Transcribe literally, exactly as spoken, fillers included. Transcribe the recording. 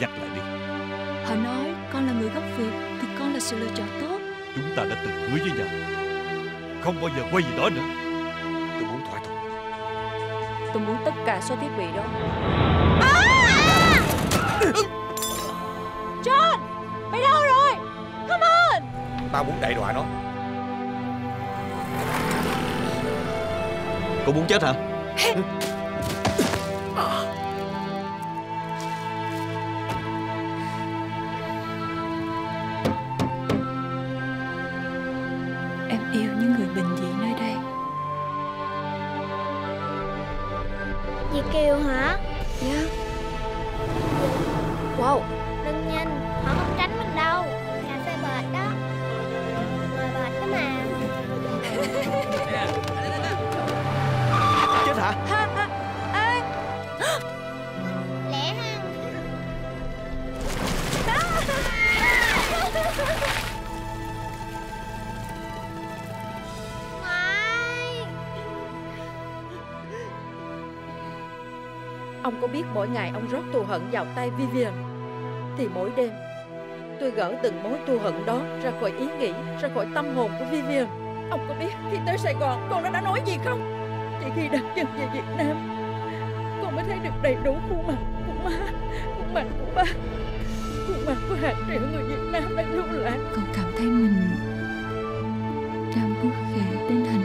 nhắc lại đi. Họ nói con là người gốc Việt thì con là sự lựa chọn tốt. Chúng ta đã từng hứa với nhau không bao giờ quay về đó nữa. Tôi muốn thỏa thuận. Tôi muốn tất cả số thiết bị đó. John, mày đâu rồi? Come on. Tao muốn đậy đọa nó. Cô muốn chết hả? Em yêu những người bình dị nơi đây. Việt Kiều hả? Dạ. Yeah. Wow. Đừng nhìn, họ không tránh mình đâu. Cà phê bệt đó. Mời bệt đó mà. Chết hả? Ha, ha, à. Lẹ ha. Ngoại. Ông có biết mỗi ngày ông rót thù hận vào tay Vivian, thì mỗi đêm tôi gỡ từng mối thù hận đó ra khỏi ý nghĩ, ra khỏi tâm hồn của Vivian. Ông có biết khi tới Sài Gòn con nó đã nói gì không? Chỉ khi đặt chân về Việt Nam, con mới thấy được đầy đủ khuôn mặt của má, khuôn mặt của ba, khuôn mặt của hàng triệu người Việt Nam đang lưu lạc. Con cảm thấy mình đang bước khẽ đến hạnh